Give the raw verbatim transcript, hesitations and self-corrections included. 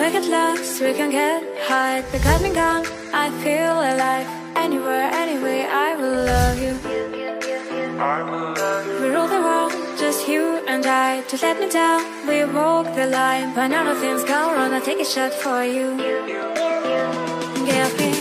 we get lost, we can get high. We got me gone, I feel alive. Anywhere, anyway, I will love you. We rule the world, just you and I. Just let me down, we walk the line. When all of things go wrong, I take a shot for you. Give me